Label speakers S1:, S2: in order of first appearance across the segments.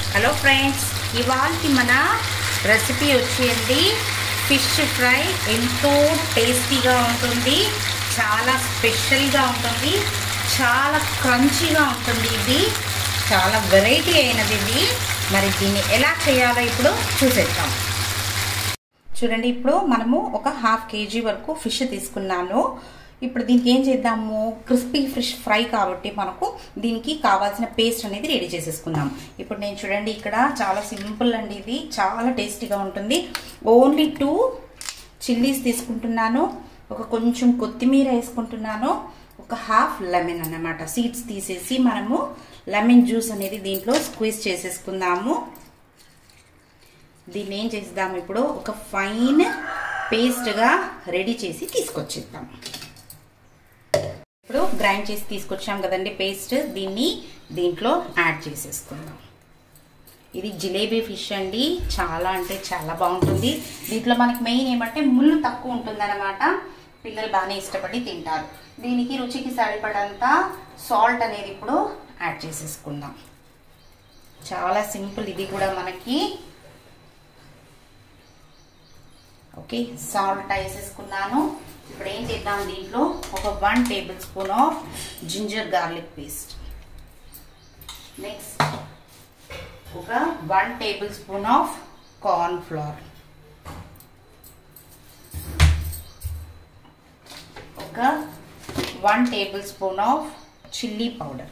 S1: Hello friends, ఇవాల్టి మన recipe వచ్చేయండి ఫిష్ ఫ్రై. ఎంతో టేస్టీగా ఉంటుంది, చాలా స్పెషల్గా ఉంటుంది, చాలా క్రంచీగా ఉంటుంది. ఇది చాలా వెరైటీ అయినది ఇది. మరి దీన్ని ఎలా చేయాలో ఇప్పుడు చూసేద్దాం. చూడండి, ఇప్పుడు మనము ఒక ½ kg వరకు ఫిష్ తీసుకున్నాను. ఇప్పుడు దీనికి ఏం చేద్దాము, క్రిస్పీ ఫిష్ ఫ్రై కాబట్టి మనకు దీనికి కావాల్సిన పేస్ట్ అనేది రెడీ చేసేసుకుందాం. ఇప్పుడు నేను చూడండి, ఇక్కడ చాలా సింపుల్ అండి, ఇది చాలా టేస్టీగా ఉంటుంది. ఓన్లీ 2 చిల్లీస్ తీసుకుంటున్నాను, ఒక కొంచెం కొత్తిమీర వేసుకుంటున్నాను, ఒక ½ లెమన్ అన్నమాట. సీడ్స్ తీసేసి మనము లెమన్ జ్యూస్ అనేది దీంట్లో స్క్వీజ్ చేసేసుకుందాము. దీన్ని ఏం చేద్దాము, ఇప్పుడు ఒక ఫైన్ పేస్ట్గా రెడీ చేసి తీసుకొచ్చేద్దాం. ఇప్పుడు గ్రైండ్ చేసి తీసుకొచ్చాం కదండి పేస్ట్, దీన్ని దీంట్లో యాడ్ చేసేసుకుందాం. ఇది జిలేబీ ఫిష్ అండి, చాలా అంటే చాలా బాగుంటుంది. దీంట్లో మనకి మెయిన్ ఏమంటే ముళ్ళు తక్కువ ఉంటుంది అన్నమాట. పిల్లలు బాగానే ఇష్టపడి తింటారు. దీనికి రుచికి సరిపడంత సాల్ట్ అనేది ఇప్పుడు యాడ్ చేసేసుకుందాం. చాలా సింపుల్ ఇది కూడా మనకి. ఓకే, సాల్ట్ వేసేసుకున్నాను. ఇప్పుడు ఏం చేద్దాం, దీంట్లో ఒక 1 tablespoon of ginger garlic paste, next ఒక 1 tablespoon ఆఫ్ కార్న్ ఫ్లోర్, ఒక 1 tablespoon ఆఫ్ చిల్లీ పౌడర్.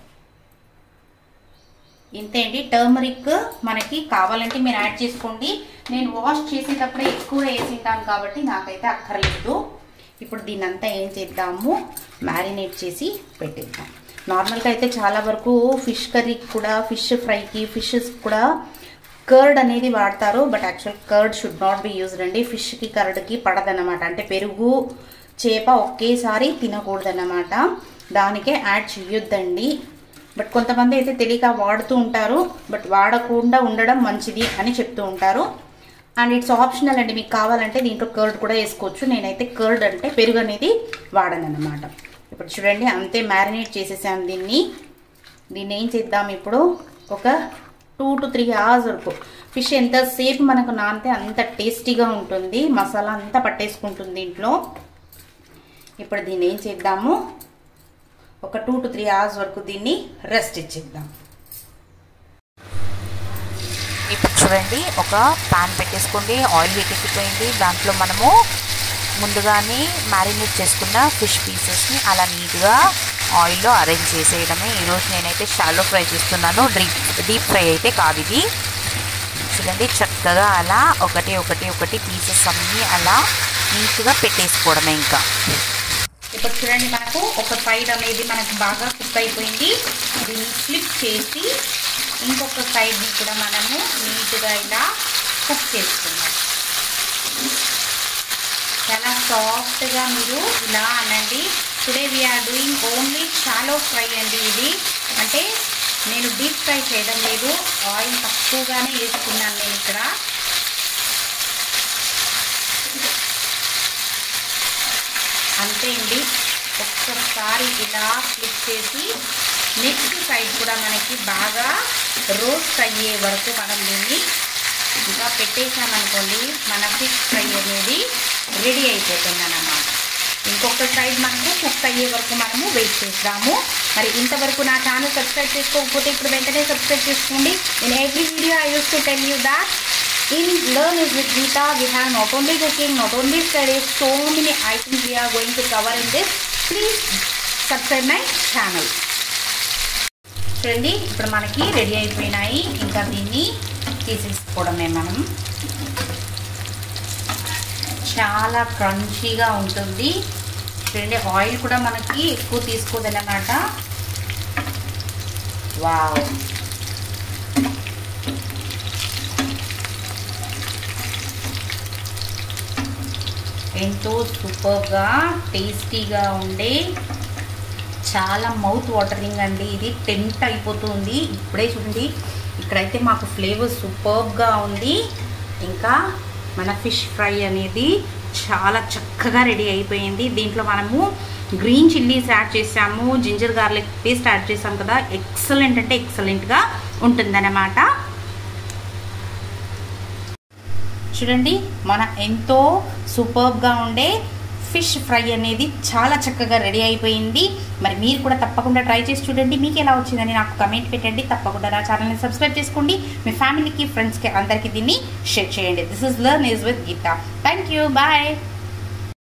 S1: ఇంతే అండి. టర్మరిక్ మనకి కావాలంటే మీరు యాడ్ చేసుకోండి. నేను వాష్ చేసేటప్పుడే ఎక్కువ వేసింటాను కాబట్టి నాకైతే అక్కర్లేదు. ఇప్పుడు దీన్నంతా ఏం చేద్దాము, మ్యారినేట్ చేసి పెట్టేద్దాం. నార్మల్గా అయితే చాలా వరకు ఫిష్ కర్రీకి కూడా, ఫిష్ ఫ్రైకి, ఫిషెస్ కూడా కర్డ్ అనేది వాడతారు. But actual curd should not be used అండి. ఫిష్కి కర్డ్కి పడదన్నమాట. అంటే పెరుగు చేప ఒకేసారి తినకూడదన్నమాట, దానికే యాడ్ చేయొద్దండి. బట్ కొంతమంది అయితే తెలియక వాడుతూ ఉంటారు. బట్ వాడకుండా ఉండడం మంచిది అని చెప్తూ ఉంటారు. అండ్ ఇట్స్ ఆప్షనల్ అండి, మీకు కావాలంటే దీంట్లో కర్డ్ కూడా వేసుకోవచ్చు. నేనైతే కర్డ్ అంటే పెరుగు అనేది వాడను అన్నమాట. ఇప్పుడు చూడండి, అంతే మ్యారినేట్ చేసేసాను దీన్ని. ఏం చేద్దాం, ఇప్పుడు ఒక 2 to 3 hours వరకు. ఫిష్ ఎంతసేపు మనకు నానితే అంత టేస్టీగా ఉంటుంది, మసాలా అంతా పట్టేసుకుంటుంది దీంట్లో. ఇప్పుడు దీన్ని ఏం చేద్దాము, ఒక 2 to 3 hours వరకు దీన్ని రెస్ట్ ఇచ్చేద్దాం.
S2: ఇప్పుడు చూడండి, ఒక పాన్ పెట్టేసుకోండి. ఆయిల్ హీట్ ఎక్కిపోయింది. దాంట్లో మనము ముందుగానే మ్యారినేట్ చేసుకున్న ఫిష్ పీసెస్ని అలా నీట్గా ఆయిల్లో అరేంజ్ చేసేయడమే. ఈరోజు నేనైతే షాలో ఫ్రై చేస్తున్నాను, డీప్ ఫ్రై అయితే కాదు ఇది. చూడండి, చక్కగా అలా ఒకటి పీసెస్ అన్నీ అలా నీట్గా పెట్టేసుకోవడమే. ఇంకా
S1: ఇప్పుడు చూడండి, మనకు ఒక సైడ్ అనేది మనకు బాగా కుక్ అయిపోయింది. దీన్ని ఫ్లిప్ చేసి ఇంకొక సైడ్ని కూడా మనము నీట్గా ఇలా కుక్ చేసుకుందాం. చాలా సాఫ్ట్గా మీరు ఇలా అనండి. Today we're doing only shallow fry అండి. ఇది అంటే నేను డీప్ ఫ్రై చేయడం లేదు, ఆయిల్ తక్కువగానే వేసుకున్నాను నేను ఇక్కడ. అంతే అండి. ఒక్కసారి ఇలా ఫ్లిప్ చేసి నెక్స్ట్ సైడ్ కూడా మనకి బాగా రోస్ట్ అయ్యే వరకు మనం దీన్ని ఇంకా పెట్టేసామనుకోండి, మన ఫిష్ ఫ్రై అనేది రెడీ అయిపోతుంది అన్నమాట. ఇంకొక సైడ్ మనము కుక్ అయ్యే వరకు మనము వెయిట్ చేద్దాము. మరి ఇంతవరకు నా ఛానల్ సబ్స్క్రైబ్ చేసుకోకపోతే ఇప్పుడు వెంటనే సబ్స్క్రైబ్ చేసుకోండి. In every video I use to tell you that in Learn is with Geeta we have not only cooking, not only studies, so many items we are going to cover in this. Please subscribe my channel. చూడండి, ఇప్పుడు మనకి ready అయిపోయినాయి. ఇంకా దీన్ని తీసేసుకోవడమే మనం. చాలా క్రంచీగా ఉంటుంది. చూడండి, ఆయిల్ కూడా మనకి ఎక్కువ తీసుకోదన్నమాట. వావ్, ఎంతో సూపర్గా టేస్టీగా ఉండే, చాలా మౌత్ వాటరింగ్ అండి. ఇది టెంప్ట్ అయిపోతుంది. ఇప్పుడే చూడండి, ఇక్కడైతే మాకు ఫ్లేవర్ సూపర్గా ఉంది. ఇంకా మన ఫిష్ ఫ్రై అనేది చాలా చక్కగా రెడీ అయిపోయింది. దీంట్లో మనము గ్రీన్ చిల్లీస్ యాడ్ చేసాము, జింజర్ గార్లిక్ పేస్ట్ యాడ్ చేసాం కదా. ఎక్సలెంట్ అంటే ఎక్సలెంట్గా ఉంటుందన్నమాట. చూడండి మన ఎంతో సూపర్బ్గా ఉండే ఫిష్ ఫ్రై అనేది చాలా చక్కగా రెడీ అయిపోయింది. మరి మీరు కూడా తప్పకుండా ట్రై చేసి చూడండి. మీకు ఎలా వచ్చిందని నాకు కమెంట్ పెట్టండి. తప్పకుండా నా ఛానల్ని సబ్స్క్రైబ్ చేసుకోండి. మీ ఫ్యామిలీకి, ఫ్రెండ్స్కి అందరికీ దీన్ని షేర్ చేయండి. This is learn is with Geeta. Thank you. Bye.